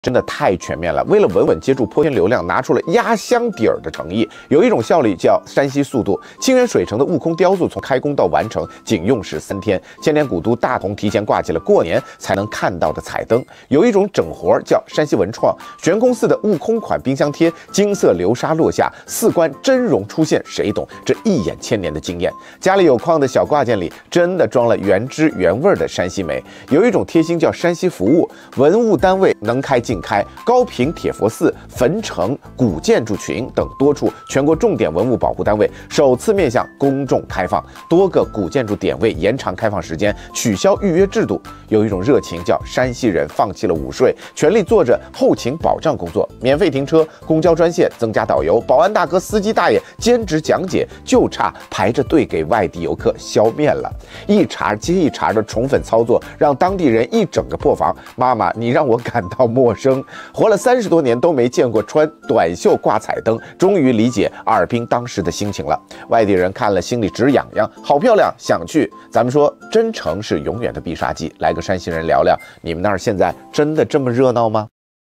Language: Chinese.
真的太全面了。为了稳稳接住坡天流量，拿出了压箱底儿的诚意。有一种效率叫山西速度，清源水城的悟空雕塑从开工到完成仅用时3天。千年古都大同提前挂起了过年才能看到的彩灯。有一种整活叫山西文创，玄宫寺的悟空款冰箱贴，金色流沙落下，四官真容出现，谁懂这一眼千年的惊艳？家里有矿的小挂件里真的装了原汁原味的山西煤。有一种贴心叫山西服务，文物单位能开尽开，高平铁佛寺、坟城、古建筑群等多处全国重点文物保护单位首次面向公众开放，多个古建筑点位延长开放时间，取消预约制度。有一种热情叫山西人放弃了午睡，全力做着后勤保障工作，免费停车、公交专线增加导游、保安大哥、司机大爷兼职讲解，就差排着队给外地游客削面了。一茬接一茬的宠粉操作，让当地人一整个破防。妈妈，你让我感到陌生。活了30多年都没见过穿短袖挂彩灯，终于理解哈尔滨当时的心情了。外地人看了心里直痒痒，好漂亮，想去。咱们说，真诚是永远的必杀技。来个山西人聊聊，你们那儿现在真的这么热闹吗？